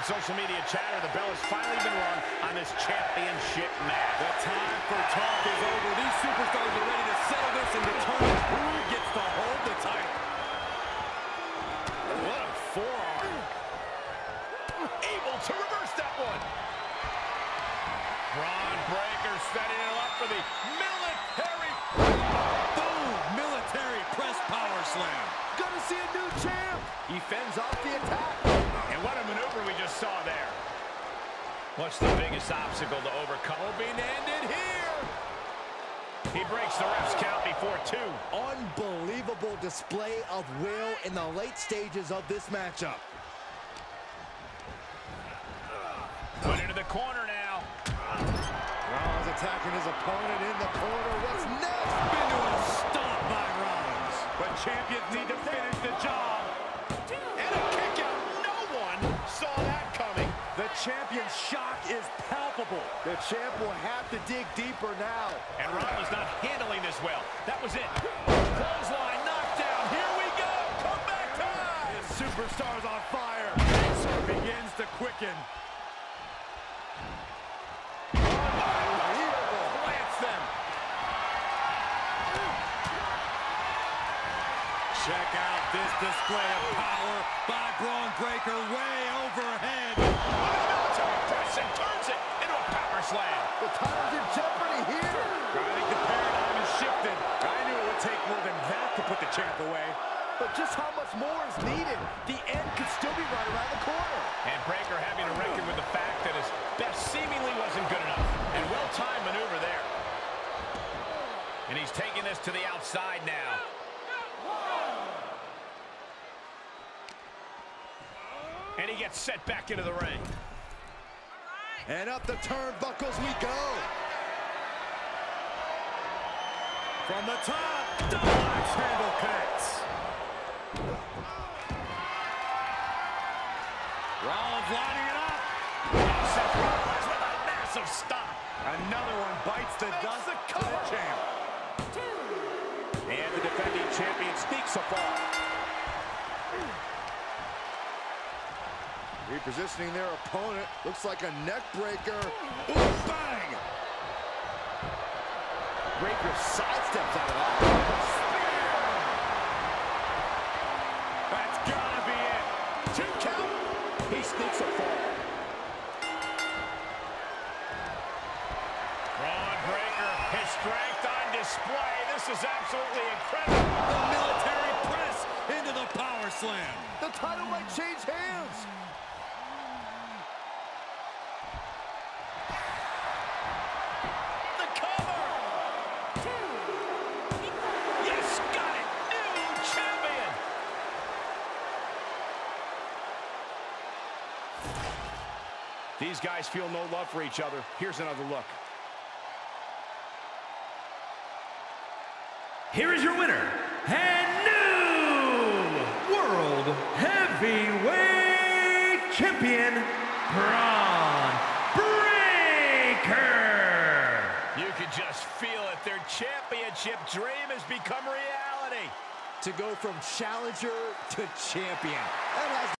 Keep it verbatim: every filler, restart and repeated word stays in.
social media chatter, the bell has finally been rung on this championship match. The time for talk is over. These superstars are ready to settle this and determine who gets to hold the title. What a forearm. Able to reverse that one. Bron Breakker setting it up for the military. Boom! Military press power slam. Gonna see a new champ. He fends off the attack. And what a maneuver we just saw there. What's the biggest obstacle to overcome? Being ended here. He breaks the ref's count before two. Unbelievable display of will in the late stages of this matchup. Put into the corner now. Rollins attacking his opponent in the corner. What's next? Into a stomp by Rollins. But champions need to finish the job. And a kick out. No one saw that coming. The champion's shock is palpable. The champ will have to dig deeper now. And Rollins not handling this well. That was it. Clothesline knockdown. Here we go. Comeback time. This superstar's on fire. Begins to quicken. Check out this display of power by Bron Breakker way overhead. Military press and turns it into a power slam. The title's in jeopardy here. I think the paradigm has shifted. I knew it would take more than that to put the champ away. But just how much more is needed? The end could still be right around the corner. And Breakker having to reckon with the fact that his best seemingly wasn't good enough. And well-timed maneuver there. And he's taking this to the outside now. And he gets set back into the ring. And up the turnbuckles we go. From the top, double axe handle connects. Rollins lining it up. Seth Rollins with a massive stop. Another one bites the Makes dust the to the champ. And the defending champion sneaks a fall. Repositioning their opponent. Looks like a neck breaker. Ooh, bang! Breakker sidesteps out of that. That's gotta be it. Two count. He sneaks a fall. Bron Breakker, his strength on display. This is absolutely incredible. The military press into the power slam. The title might change hands. The cover. Yes, got it. New champion. These guys feel no love for each other. Here's another look. Here is your winner, and new World Heavyweight Champion, Bron Breakker. You can just feel it. Their championship dream has become reality. To go from challenger to champion. That has